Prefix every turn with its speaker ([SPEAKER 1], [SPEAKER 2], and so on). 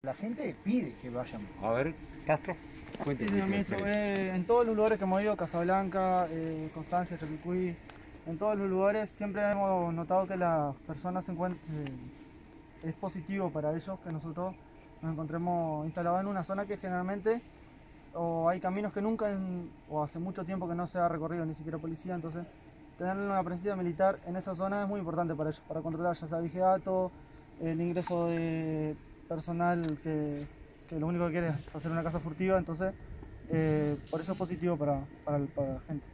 [SPEAKER 1] La gente pide que vayamos.
[SPEAKER 2] A ver, Castro,
[SPEAKER 3] Sí,
[SPEAKER 2] cuénteme.
[SPEAKER 3] señor ministro, en todos los lugares que hemos ido, Casablanca, Constancia, Chaquicuí, en todos los lugares siempre hemos notado que las personas se encuentran, es positivo para ellos que nosotros nos encontremos instalados en una zona que generalmente o hay caminos que nunca o hace mucho tiempo que no se ha recorrido ni siquiera policía, entonces tener una presencia militar en esa zona es muy importante para ellos, para controlar ya sea vigilato, el ingreso de personal que lo único que quiere es hacer una caza furtiva, entonces por eso es positivo para la gente.